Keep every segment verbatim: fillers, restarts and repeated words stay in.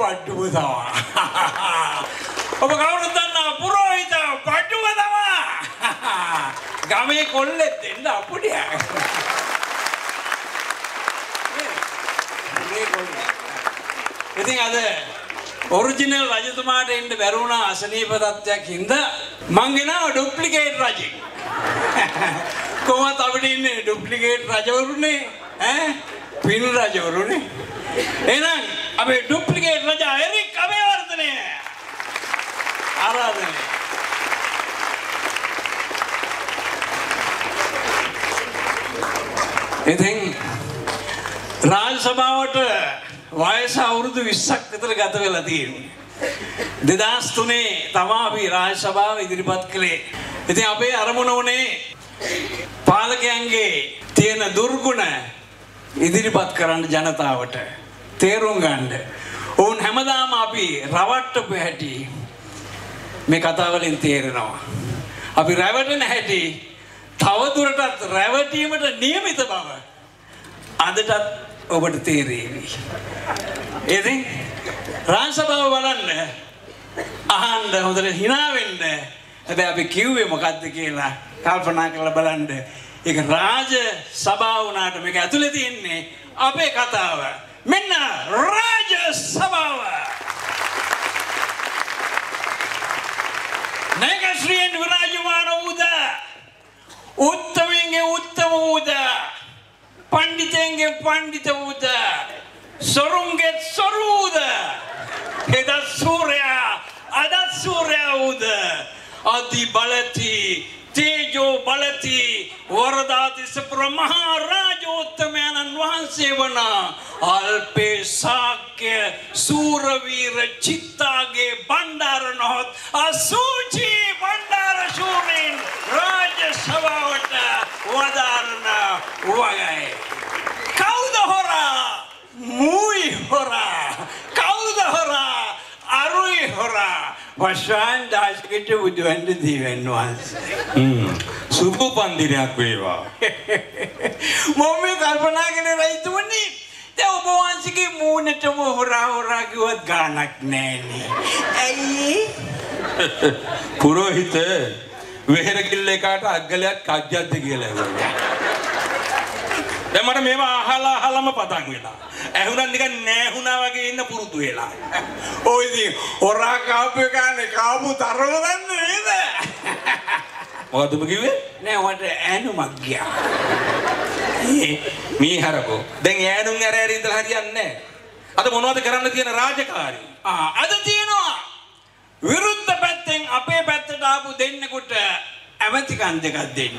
බඩුව තමයි. ඔබ කවුරුද දන්නා පුරෝහිත බඩුව තමයි. ගමේ කොල්ලෙක් දෙන්න අපුඩිය. ඉතින් අද ඔරිජිනල් රජතුමාට එන්න බැරුණා අසනීප තත්ත්වයක් හින්දා මං ගෙනාව ඩුප්ලිකේට් රජෙක්. කොහොමද අපිට ඉන්නේ ඩුප්ලිකේට් රජවරුනේ ඈ පින් රජවරුනේ. එහෙනම් අපේ ඩුප්ලිකේට් රජා එරික් අබේවර්ධන ආරාධනය. ඉතින් රාජ සභාවට වයස අවුරුදු විස්සක් විතර ගත වෙලා තියෙනවා. දෙදාස් තුනේ තමයි අපි රාජ සභාව ඉදිරිපත් කළේ. ඉතින් අපේ අරමුණ උනේ පාලකයන්ගේ තියෙන දුර්ගුණ ඉදිරිපත් කරන්න ජනතාවට තේරුම් ගන්න. ඔවුන් හැමදාම අපි රවට්ටපු හැටි මේ කතාවලින් තේරෙනවා. අපි රැවටෙන හැටි තවදුරටත් රැවටීමට නියමිත බව අදටත් ඔබට තේරෙවි. ඉතින් රාජ සභාව බලන්න අහන්න හොඳට hina වෙන්න. හැබැයි අපි කිව්වේ මොකද්ද කියලා කල්පනා කරලා බලන්න. ඒක රාජ සභාව වුණාට මේක ඇතුලේ තියෙන්නේ අපේ කතාව. මෙන්න රාජ සභාව. නගශ්‍රීන් විරාජමාන වූද උත්තමයන්ගේ උත්තම වූද පණ්ඩිතයන්ගේ පණ්ඩිත වූද සොරුන්ගේ සොරු වූද එදත් සූර්යා අදත් සූර්යා වූද අති බලති තේජෝ බලති වරදාතිස්ස ප්‍රමහා රාජෝත්තමයන්න් වහන්සේ වන අල්පේ ශාක්‍ය සූරවීර චිත්තාගේ බණ්ඩාර නොහොත් අසූචි බණ්ඩාර ශූරින් රාජ සභාවට වදාරන වගයි. කවුද හොරා? මුයි හොරා. කවුද හොරා? අරුයි හොරා. වශාන් දාශකට බුදුන්ට දීවෙන් වහන්සේ. සුබ පන්දිරයක් වේවා. මම මේ කල්පනා කරන රයිතුමනි දැන් ඔබ වහන්සේගේ මූණටම හොරා හොරා කිව්වත් ගාණක් නැහැනේ. ඇයි? පුරෝහිත වෙහෙර කිල්ල එකට අග්ගලයක් කජ්ජද්ද කියලා ඇහුවා. දැන් මට මේවා අහලා අහලම පතන් වෙලා. ඇහුණා නිකන් නෑහුණා වගේ ඉන්න පුරුදු වෙලා. ඔය ඉතින් හොරා කාපු ගානේ කාපු තරම දන්නේ නේද? මොකද ඔබ කිව්වේ? නෑ වට ඈනුමක් ගියා. මේ හරකෝ. දැන් ඈනුම් ඇර ඇර ඉඳලා හරියන්නේ නෑ. අද මොනවද කරන්න තියෙන රාජකාරී? ආ අද තියෙනවා විරුද්ධ පැත්තෙන් අපේ පැත්තට ආපු දෙන්නෙකුට ඇමතිකම් දෙකක් දෙන්න.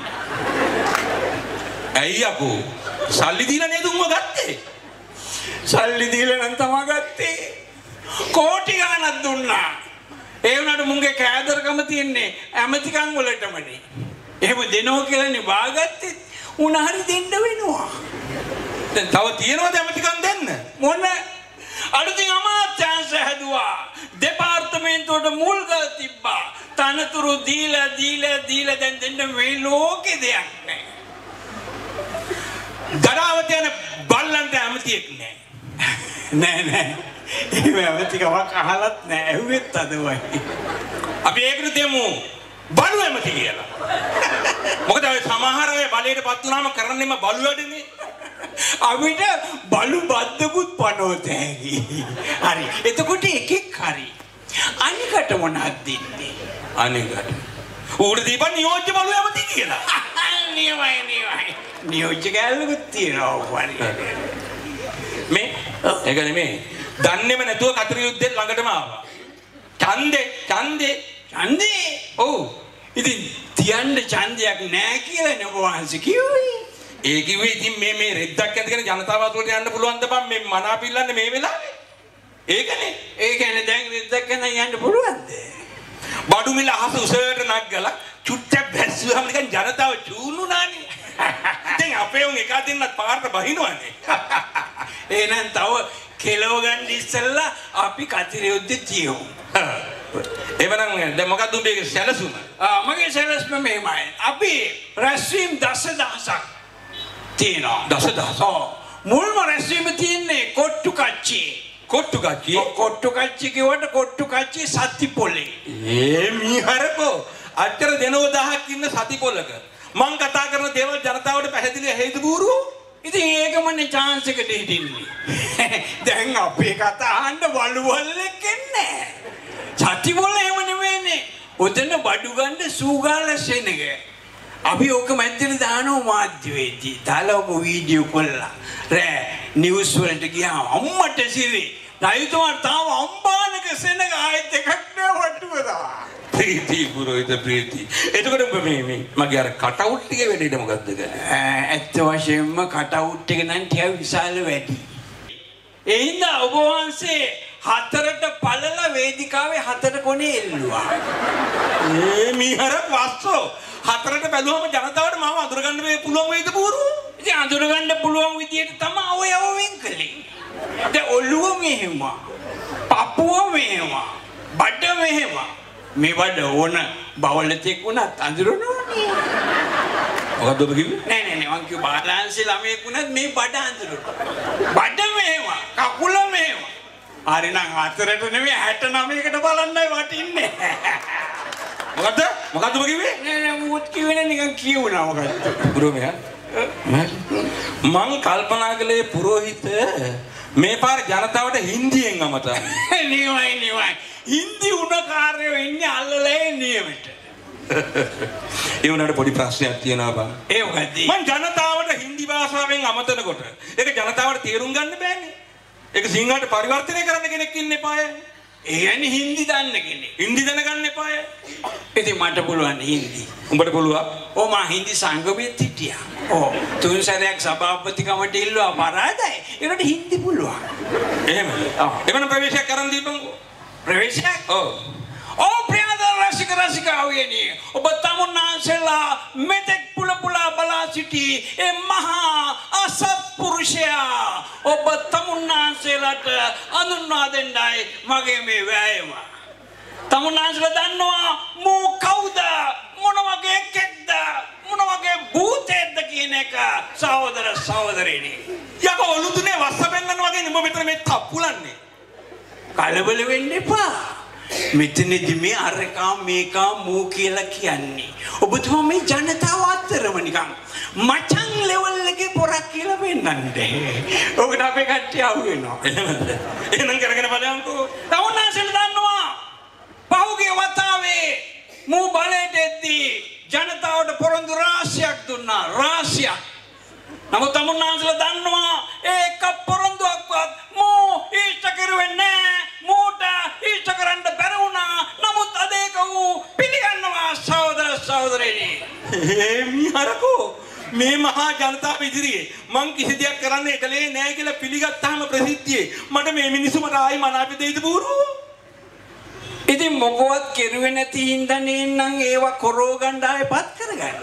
ඇයි අපෝ? සල්ලි දීලා නේද උඹ ගත්තේ? සල්ලි දීලා නම් තමයි ගත්තේ. කෝටි ගණනක් දුන්නා. ඒ වුණාට මුංගේ කෑදරකම තියන්නේ ඇමතිකම් වලටමනේ. එහෙම දෙනෝ කියලානේ බාගත්තේ. උණ හරි දෙන්න වෙනවා. දැන් තව තියනවද ඇමතිකම් දෙන්න? මොන අලුතින් අමාත්‍යාංශ හැදුවා. දෙපාර්තමේන්තුවට මුල්ගල් තිබ්බා. තනතුරු දීලා දීලා දීලා දැන් දෙන්න මේ ලෝකේ දෙයක් නැහැ. දඩාවත යන බල්ලන්ට ඇමතියෙක් නෑ. නෑ නෑ. එහෙම ඇමතිකමක් අහලත් නෑ. ඇහුවෙත් අද වයි. අපි ඒකට දෙමු බලු ඇමති කියලා. මොකද ඔය සමහර අය බලයට පත් වුණාම කරන්නේම බලු වැඩනේ. අපිට බලු බද්දකුත් පනෝත හැකි. හරි. එතකොට එකෙක් හරි. අනිකට මොනවද දෙන්නේ? අනිකට. ඌට දීපන් නියෝජ්‍ය බලු ඇමති කියලා. නියමයි නියමයි. නියෝජ්‍ය ගැල්ලකුත් තියෙනවා වරි. මේ ඒක නෙමෙයි. දන්නේම නැතුව කතර යුද්ධෙන් ළඟටම ආවා. ඡන්දේ ඡන්දේ ඡන්දේ. ඔව්. ඉතින් තියන්න ඡන්දයක් නැහැ කියලා නේ ඔබ වහන්සේ කිව්වේ. ඒ කිව්වේ ඉතින් මේ මේ රෙද්දක් ඇඳගෙන ජනතාව අතුලට යන්න පුළුවන් ද බං මේ මනාපිල්ලන්නේ මේ වෙලාවේ. ඒකනේ. ඒ කියන්නේ දැන් රෙද්දක් ඇඳ යන්න පුළුවන්ද? බඩු මිල අහස උසට නග්ගලා චුට්ටක් බැස්සුවාම නිකන් ජනතාව චූනුනානේ. දැන් අපේ උන් එක අතින්වත් පාරට බහිනවනේ. එහෙනම් තව කෙලව ගන්න ඉස්සෙල්ලා අපි කතිර යුද්ධ තියමු. එවනම් දැන් මොකක්ද උඹේ සැලසුම? ආ මගේ සැලසුම මෙහෙමයි. අපි රැස්වීම් දසදහසක් තියෙනවා. දසදහස. ඔව්. මුල්ම රැස්වීම තියෙන්නේ කොට්ටු කච්චි. කොට්ටු කච්චි. කොට්ටු කච්චි කිව්වට කොට්ටු කච්චි සත්ති පොලේ. ඒ මීහරකෝ අච්චර දෙනෝ දහක් ඉන්න සති පොලක මං කතා කරන දේවල් ජනතාවට පැහැදිලි හේතු බూరు. ඉතින් ඒකමනේ chance එකට හිටින්නේ. දැන් අපේ කතා අහන්න වලුවල්ලෙක් එන්නේ. සත්ති පොල එහෙම නෙවෙයිනේ. ඔතන බඩු ගන්න සූගාල සෙනග. අපි ඕක මැද්දේ දානවා මාධ්‍යවේදී. දාලා ඔක වීඩියෝ කොල්ලා. රෑ නිවුස් වලට ගියාම අම්මට සිරි. රයිතුමාට තාම අම්බානක සෙනග ආයෙත් එකක් නෑ වටුවදා. ප්‍රීති පුරෝහිත ප්‍රීති. එතකොට මේ මේ මගේ අර කට් අවුට් ටිකේ වැඩේට මොකද්ද කරන්නේ? ඇත්ත වශයෙන්ම කට් අවුට් එක නම් ටිකක් විශාල වැඩි. ඒ හින්දා ඔබ වහන්සේ හතරට පළල වේදිකාවේ හතර කොනේ එල්ලුවා. ඒ මීහර වස්සෝ හතරට බැලුවම ජනතාවට මාව අඳුරගන්න මේ පුළුවන් වේද බూరు? ඉතින් අඳුරගන්න පුළුවන් විදියට තමයි ඔය යවෙන් කළේ. දැන් ඔළුව මෙහෙම, පපුව මෙහෙම, බඩ මෙහෙම. මේ බඩ ඕන බවලතෙක් වුණත් අඳුරනෝනේ. මොකද්ද ඔබ කිව්වේ? නෑ නෑ නෑ මං කිව්ව බාලාංශේ ළමයෙක් වුණත් මේ බඩ අඳුරනවා. බඩ මෙහෙම, කකුල මෙහෙම. හරි නම් හතරට නෙමෙයි හැට නවයකට බලන්නයි වටින්නේ. මොකද්ද? මොකද්ද ඔබ කිව්වේ? නෑ නෑ මුත් කිව්වේ නෑ නිකන් කියුණා මොකද්ද? පුරෝ මෙයා. මං කල්පනා කළේ පුරෝහිත මේ පාර ජනතාවට හින්දියෙන් අමතන්නේ. නිවයි නිවයි. හින්දි උණ කාර්යෝ ඉන්නේ අල්ලලේ නියමෙට. ඒ උනාට පොඩි ප්‍රශ්නයක් තියෙනවා බං. ඒ මොකද්ද? මං ජනතාවට හින්දි භාෂාවෙන් අමතනකොට ඒක ජනතාවට තේරුම් ගන්න බෑනේ. ඒක සිංහලට පරිවර්තනය කරන්න කෙනෙක් ඉන්න එපාය. ඒ කියන්නේ හින්දි දන්න කෙනෙක්. හින්දි දැනගන්න එපාය. ඉතින් මට පුළුවන් හින්දි. උඹට පුළුවන්. ඕ මා හින්දි සංගමෙත් හිටියා. ඕ තුන් සැරයක් සභාපතිකමට ඉල්ලුවා පරාදයි. ඒකට හින්දි පුළුවන්. එහෙම. එවන ප්‍රවේශයක් කරන් දීපන්කෝ. ප්‍රවේශයක්? ඔව්. ඕ ප්‍රියද රසික රසිකාවියනි. ඔබ තමුන්නාන්සලා මෙතෙක් පුල පුලා බලා සිටි ඒ මහා අසත්පුරුෂයා ඔබ තමුන්නාන්සලාට අඳුන්වා දෙන්නයි මගේ මේ වෑයම. තමුන්නාන්සලා දන්නවා මූ කවුද? මොන වගේ කෙක්ද? මොන වගේ භූතයෙක්ද කියන එක සහෝදර සහෝදරියනි. යකෝ ඔලුදුනේ වස්ස බෙන්නන වගේ නුඹ මෙතන මේ තප්පුලන්නේ. කලබල වෙන්න එපා. මෙතනදී මේ අරකා මේකා මූ කියලා කියන්නේ. ඔබතුමා මේ ජනතාව අතරම නිකන් මචං ලෙවල් එකේ පොරක් කියලා වෙන්නන්නේ. ඔකට අපේ කට්ටිය අහු වෙනවා. එහෙනම් කරගෙන බලයන්කෝ. තවුන්නාසෙල දන්නවා. පහුගිය වතාවේ මූ බලයට එද්දී ජනතාවට පොරොන්දු රාශියක් දුන්නා. රාශියක්. නමුත් තමුන්නාසෙල දන්නවා ඒක පොරොන්දුවක්වත් මූ ඉෂ්ට කරුවේ නැහැ. මූට ඉෂ්ට කරන්න බැරි වුණා. නමුත් අද ඒක ඌ පිළිගන්නවා සහෝදර සහෝදරියනි. ඒ මිහරකෝ මේ මහා ජනතාව ඉදිරියේ මං කිසි දෙයක් කරන්න එකලේ නැහැ කියලා පිළිගත්තාම ප්‍රසිද්ධියේ මට මේ මිනිස්සු මට ආයි මනාප දෙයිද බూరు? ඉතින් මොකවත් කෙරුවේ නැති හින්දා නේනම් ඒවා කොරෝ ගන්න ආයෙපත් කරගන්නේ.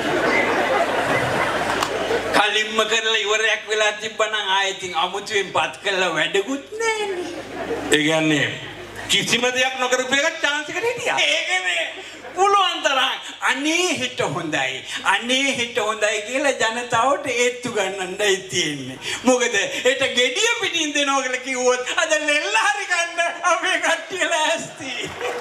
කලින්ම කරලා ඉවරයක් වෙලා තිබ්බනම් ආයෙත් අමුතුවෙන් පත් කළා වැඩකුත් නැහැනේ. ඒ කියන්නේ කිසිම දෙයක් නොකරපු එක chance එකට හිටියා. ඒකනේ පුළුවන් තරම් අනේ හිට හොඳයි අනේ හිට හොඳයි කියලා ජනතාවට ඒත්තු ගන්නන්නයි තියෙන්නේ. මොකද ඒට gediya පිටින් දෙනවා කියලා කිව්වොත් අද ලෙල්ල හරි ගන්න අපේ කට්ටිය ලෑස්ති.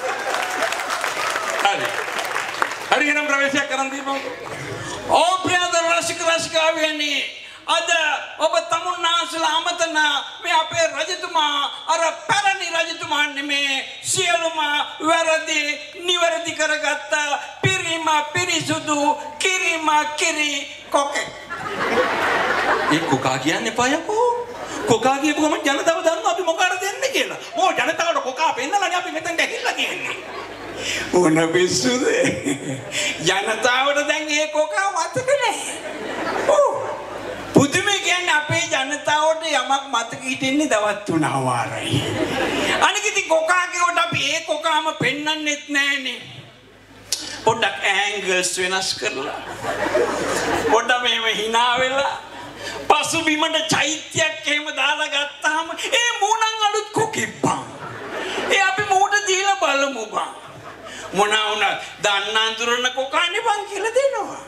හරි. හරි එහෙනම් ප්‍රවේශයක් කරන් දීපන්කෝ. ඕ ප්‍රියද රසික රසිකාවියනි අද ඔබ තමුන්නාන්සලා අමතන මේ අපේ රජතුමා අර පැරණි රජතුමා නෙමේ සියලුම වැරදි නිවැරදි කරගත්ත පිරිම පිරිසුදු කිරිම කිරි කොකේ. ඒ කොකා කියන්නේ පායකෝ. කොකා කියපු ගමන් ජනතාව දන්නවා අපි මොකාට දෙන්නේ කියලා. ඕ ජනතාවට කොකා පෙන්නලානේ අපි මෙතෙන්ට ඇහිල්ලා කියන්නේ. ඕන පිස්සුද? ජනතාවට දැන් ඒ කොකා මතක නැහැ. ඕ පුදුමේ කියන්නේ අපේ ජනතාවට යමක් මතක හිටින්නේ දවස් තුන හමාරයි. අනික ඉතින් කොකා කියවට අපි ඒ කොකාම පෙන්වන්නෙත් නැහනේ. පොඩ්ඩක් ඇන්ගල්ස් වෙනස් කරලා. පොඩ්ඩක් මෙහෙම hina වෙලා පසුබිමට චෛත්‍යයක් එහෙම දාලා ගත්තාම ඒ මූණන් අලුත් කොකිප්පන්. ඒ අපි මූට දීලා බලමු බං. මොනවා වුණත් දන්න අඳුරන කොකානේ බං කියලා දෙනවා.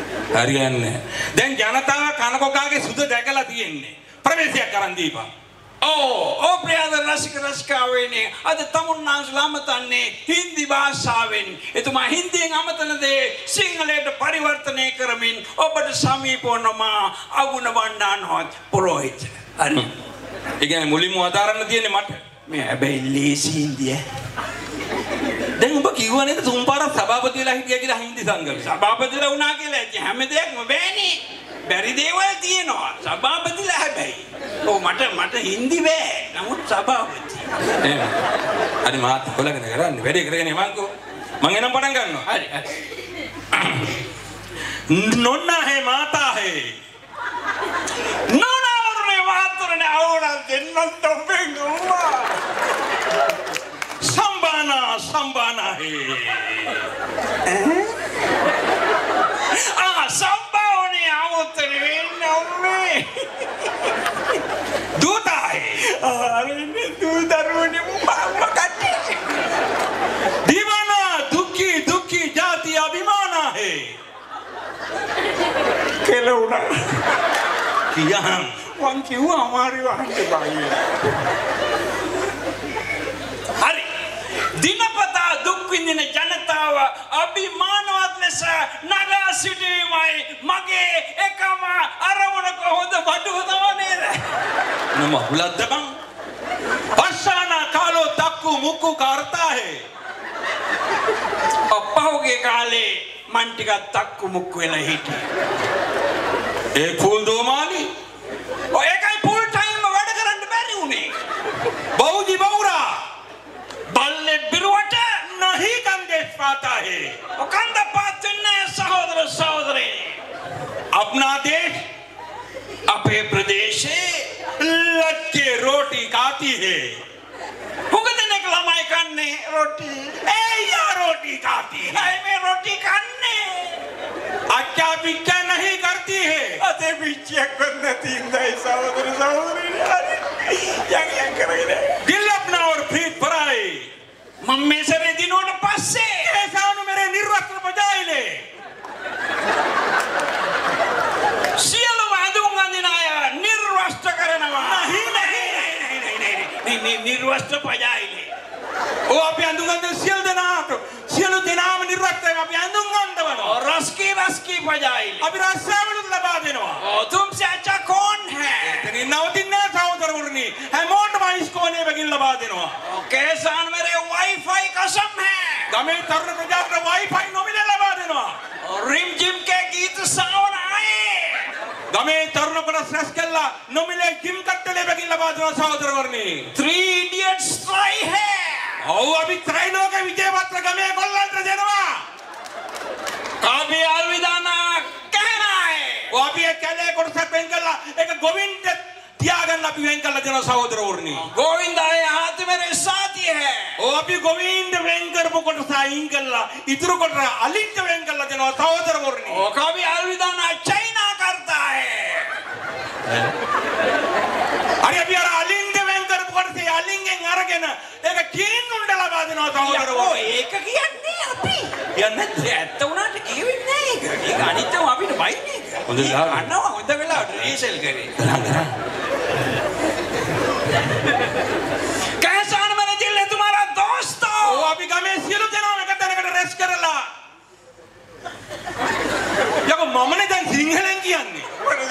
හරියන්නේ. දැන් ජනතාව කන කොකාගේ සුද දැකලා තියෙන්නේ. ප්‍රවේශයක් කරන් දීපන්. Oh, oh priyaada රසික රසිකාවෙනි අද තමුන්නාන්සලා අමතන්නේ හින්දි භාෂාවෙන්. එතුමා හින්දියෙන් අමතන දේ සිංහලයට පරිවර්තනය කරමින් ඔබට සමීප වනවා අගුණ වණ්ඩානවත් පුරෝහිත. හරි. ඒ කියන්නේ මුලින්ම වදාරන්න තියෙන්නේ මට. මේ හැබැයි ලේසි හින්දිය. දැන් ඔබ කිව්වා නේද තුන් පාරක් සභාපතිලා හිටියා කියලා හින්දි සංගමේ. සභාපතිලා වුණා කියලා ඇති හැම දෙයක්ම බෑනේ. බැරි දේවල් තියෙනවා. සභාපතිලා හැබැයි. ඔව් මට මට හින්දි බෑ. නමුත් සභාපති. එහෙම. හරි මාත් කොලගෙන කරන්නේ. වැඩේ කරගෙන යමන්කෝ. මං එනම් පටන් ගන්නවා. හරි හරි. नोना है माता है नोना और माता ने ahora දෙන්නත් බෙන්ගුවා संबाना संबाना है ah संबावने आवतरे नम्मे दूता है अरे ने दूदरुनी मकट्टी दीवाना दुखी दुखी जाति अभिमाना है केलौना किया हम वन क्यों हमारी वहां के भाई अरे दिनपता दुख विंदिन जनताव अभिमानවත් ලෙස නගා සිටීමයි මගේ එකම අරමුණක හොඳ බඩුව තවනේද नम हुलद बं पशाना कालो तक्कु मुक्कु करता है අප්පහුගේ කාලේ මන් ටිකක් තක්කු මුක්කු වෙලා හිටියේ एक फूल दो माली ඔය එකයි ෆුල් ටයිම් වැඩ කරන්න බැරි උනේ बहुजी बहुरा බල්ලේ බිරුවට नहीं कंदेश पाता है ඔකන්ද පාත්න්නේ සහෝදර සහෝදරේ अपना देश අපේ ප්‍රදේශේ लटके रोटी खाती है හුඟදෙනෙක් ළමයි කන්නේ රොටි ए या रोटी खाती है අය මේ රොටි කන්නේ अच्छा पिक्चा नहीं करती है අතේ පිච්චියක් වන්න තින්දයි සහෝදර සහෝදරේ යන් යන් කරගෙන दिल अपना और प्रीत पराए මම මේ සැරේ දිනුවට පස්සේ ऐसा नु मेरे निर्वस्त्र बजाए ले සියලුම අඳුන් අඳින අය නිර්වස්ත්‍ර කරනවා नहीं नहीं නේ නේ නිර්වස්ත්‍ර පජායිලේ ओ අපි අඳුගන්න සියලු දෙනාට සියලු දෙනාම නිර්වස්ත්‍රයෙන් අපි අඳුගන්නවනවා रस्की रस्की बजाई අපි රස්සාවලුත් ලබා දෙනවා ओ तुमसे अच्छा कौन है එතනින් නවතින්නේ සහෝදරවරුනි හැමෝටම අයිස්කෝනේ බගින් ලබා දෙනවා कैसान मेरे वाईफाई कसम है ගමේ තරුණ ප්‍රජාවට වයිෆයි නොමිලේ ලබා දෙනවා रिम जिम के गीत सावन आए ගමේ තරුණ කොටස් රැස් කළා නොමිලේ ජිම් කට්ටලේ බගින් ලබා දෙනවා සහෝදරවරුනි थ्री इडियट्स ट्राई है ඔව් අපි ත්‍රිලෝක විජය පත්‍ර ගමේ කොල්ලන්ට දෙනවා कभी अलविदा ना कहना है ඔව් අපි ඒ කැලේ කොටසක් වෙන් කළා ඒක ගොවින්ට තියාගන්න අපි වෙන් කළා දෙනවා සහෝදරවරුනි गोविंदा ये हाथ मेरे साथी है ඔව් අපි ගොවින්ට වෙන් කරපු කොටස අයින් කළා ඉතුරු කොටස අලින්ට වෙන් කළා දෙනවා සහෝදරවරුනි ओ कभी अलविदा ना चाइना करता है හරි අපි අර අලින්ට වෙන් කරපු කොටසේ අලින්ගෙන් අරගෙන ඒක කීන් උණ්ඩ ලබා දෙනවා ओ සහෝදරවරුනි ඒක කියන්නේ අපි කියන්නේ ඇත්ත උනාට කියෙන්නේ නැහැ ඒක. ඒක අනිත්‍යම අපිට බයින්නේ ඒක. හොඳ දාන්න. අන්නවා හොඳ වෙලාවට රීසෙල් කරේ. कैसान मेरे दिल है तुम्हारा दोस्त ඔව් අපි ගමේ සියලු දෙනාම එක තැනකට රැස් කරලා යකෝ මමනේ දැන් සිංහලෙන් කියන්නේ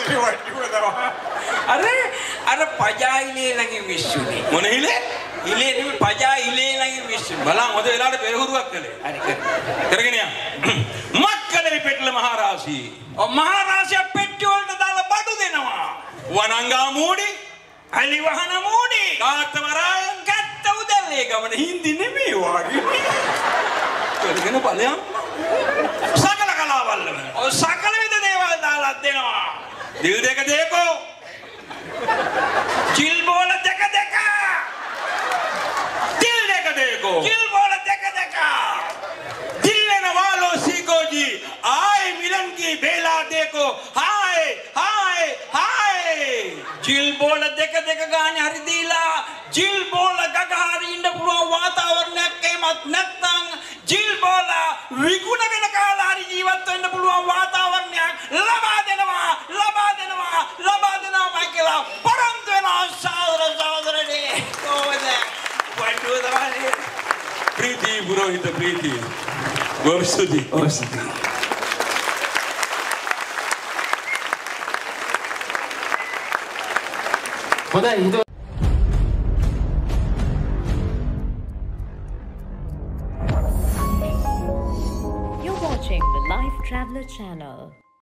अरे अरे पजाइले लगे विश्वनी මොන හිලේ इले नहीं पजाइले लगे विश्व බලන් හොඳ වෙලාවට පෙරහුරුවක් කළේ अरे कर කරගෙන යන්න මක්කලේ පෙට්ල මහරාසි और महाराजा पेट्रोल डाला बाडू देනවා වනංගා මූඩි අලි වහන මූඩි කාත්තවරායන් ගත්ත උදැල්ලේ ගමන හින්දි නෙමෙයි වගේ කරගෙන ඵලයන් සකල කලාවල් වල और සකල විද දේවල් දාලා දෙනවා දිල් දෙක දෙකෝ जिल बोल देख देखा दिल देख देखो जिल बोल देख देखा दिल लेने वालों सीखो जी आए मिलन की बेला देखो हाय हाय हाय जिल बोल देख देख गाने हरि दीला जिल बोल गगहारी इंड पुरो वातावरण केमत නැත්නම් जिल बोल විගුණ වෙන කාලාරි ජීවත් වෙන්න පුළුවන් වාතාවරණයක් ලබා දෙනවා ලබා දෙනවා ලබා දෙනවා කියලා පරම් වෙනවා සාදර සාදර ආනේ. ප්‍රීති පුරෝහිත ප්‍රීති. ගොර්සුදි. ඔස්ති. හොඳයි හිතව You're watching the Life Traveler channel.